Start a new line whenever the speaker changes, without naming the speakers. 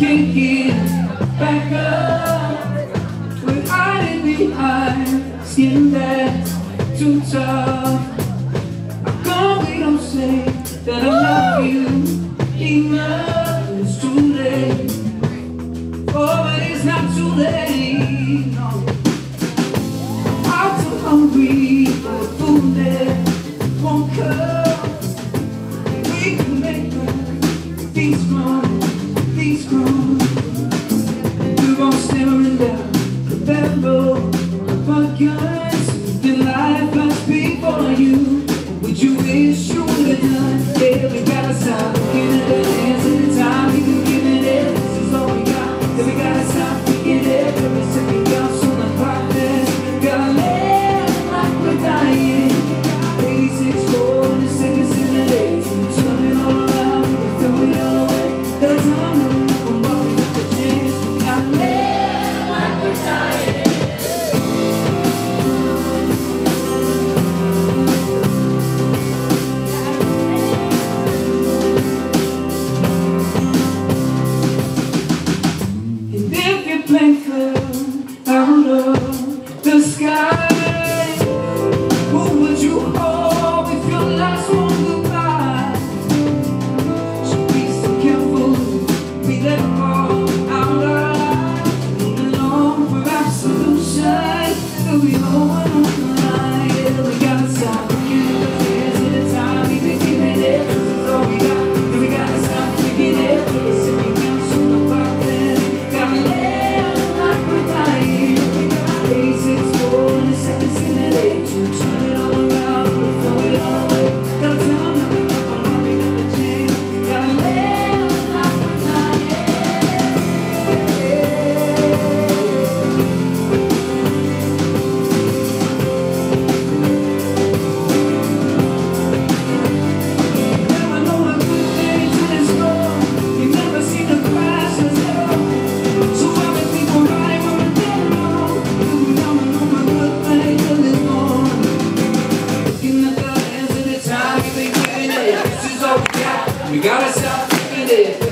can't get back up. We're hiding behind skin that's too tough. How come we don't say that I love you enough? It's too late. Oh, but it's not too late, no. I'm too hungry for food that won't come. We can make these grown. We won't staring down the barrel of our guns. The life must be for you. Would you wish you would have done? Yeah, we gotta stop looking at the hands of the time we've been giving it. This is all we got. Yeah, we gotta stop thinking it. Every second counts on the clock. Then gotta live like we're dying. 86 40 seconds in the day. Turn it all around, throw it all away. There's no room for what we got the chance. Gotta live like we're dying. And if you blink out of the sky, who would you hold with your last one goodbye? So be so careful, we let it fall out our lives. Moving on for absolution, but we hold one on the line. Yeah, we gotta stop looking at the hands of the time we've been giving it. This is all we got. Yeah, we gotta stop thinking it. Every second counts on the clock. Then gotta live like we're dying. 86 40 seconds in the day. Turn it all around, throw it all away. Gotta tell them we got the chance. Gotta live like we're dying. Never know the good things in store. You never seen the crash of zero. So many people right when we're dead wrong. You never know the good things till it's gone. Looking at the hands of the time we've been giving it. This is all we got. We gotta stop thinking it.